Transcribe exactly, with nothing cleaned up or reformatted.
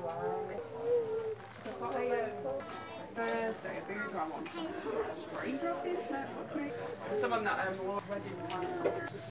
Thursday, a big drum on. Raindrop is that? Someone that um, wedding